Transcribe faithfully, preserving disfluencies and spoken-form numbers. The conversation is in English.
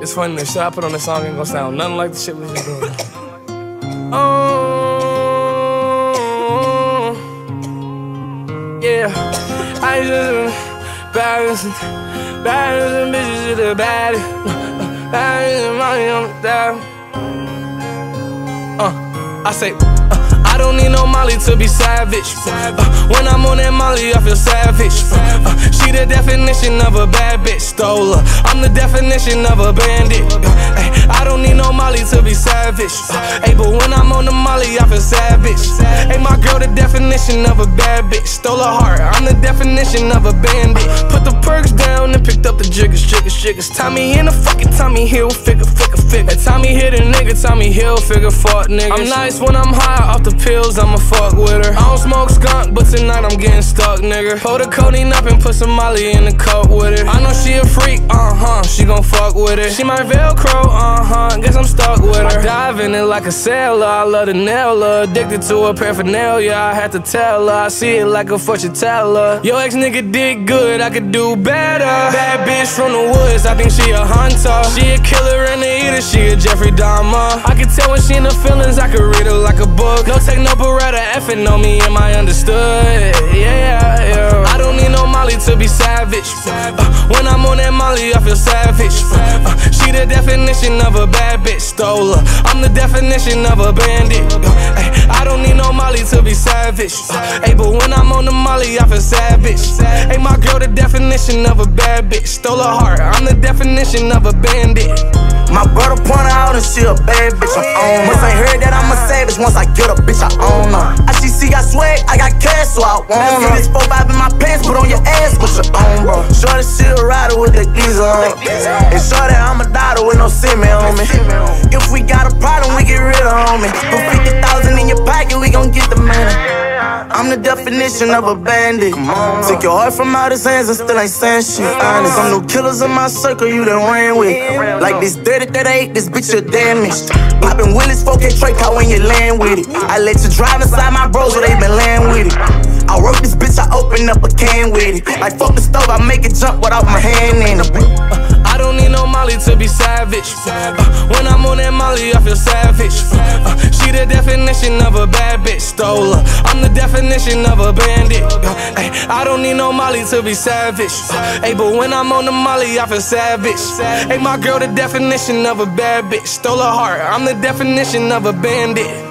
It's funny, the shit I put on this song ain't gonna sound nothing like the shit we just doing. Oh, yeah. I just balancing, balancing bitches to the baddest, balancing money on the dial. Uh, I say, uh, I don't need no Molly to be savage. Uh, when I'm on that Molly, I feel savage. Uh, uh, she the definition of a bad bitch, stole her. I'm the definition of a bandit. Uh, ay, I don't need no Molly to be savage. Uh, ay, but when I'm on the Molly, I feel savage. Hey, my girl, the definition of a bad bitch, stole her heart. I'm the definition of a bandit. Put the perks down and picked up the jiggers, jiggers, jiggers. Tommy in the fucking Tommy Hill, figure, figure, figure. And Tommy hit a nigga, Tommy Hill, figure, fuck niggas. I'm nice when I'm high off the pills, I'ma fuck with her. I don't smoke skunk, but tonight I'm getting stuck, nigga. Pour the codeine up and put some Molly in the cup with it. I know she a freak, uh-huh, she gon' fuck with it. She my Velcro, uh-huh, guess I'm stuck with her. I dive in it like a sailor, I love to nail her. Addicted to her paraphernalia, I had to tell her. I see it like a fortune teller. Yo, ex-nigga did good, I could do better. Bad bitch from the woods, I think she a hunter. She a killer and a eater, she a Jeffrey Dahmer. I can tell when she in the feelings, I could read her like a book. No take no beretta, effing on me, am I understood? Yeah, yeah. I don't need no Molly to be savage. Uh, when I'm on that Molly, I feel savage. Uh, uh, she the definition of a bad bitch, stole her. I'm the definition of a bandit. Uh, ay, I don't need no Molly to be savage. Uh, ay, but when I'm on the Molly, I feel savage. Hey, my girl, the definition of a bad bitch, stole her heart. I'm the definition of a bandit. My brother pointed out and she a bad bitch, I own her. Must ain't heard that I'm a savage, once I get a bitch, I own her. I see she got swag, I got cash, so I want her. This four five in my pants, put on your ass, put your own, bro. Shorty, she a rider with the geezer on. And shorty, I'm a daughter with no semen on me. If we got a problem, we get rid of homie. Put fifty thousand in your pocket, we gon' get the money. I'm the definition of a bandit. Took your heart from out his hands and still ain't saying shit. Honest, some new killers in my circle you done ran with. Like this dirty thirty-eight, this bitch you damaged. I been Willis four K Trey car when you land with it. I let you drive inside my bros where they been land with it. I work this bitch, I open up a can with it. Like fuck the stove, I make it jump without my hand in it. I don't need no Molly to be savage. Uh, when I'm on that Molly, I feel savage. Uh, she the definition of a bad bitch, stole her. I'm the definition of a bandit. Uh, ay, I don't need no Molly to be savage. Uh, ay, but when I'm on the Molly, I feel savage. Hey, my girl, the definition of a bad bitch, stole her heart. I'm the definition of a bandit.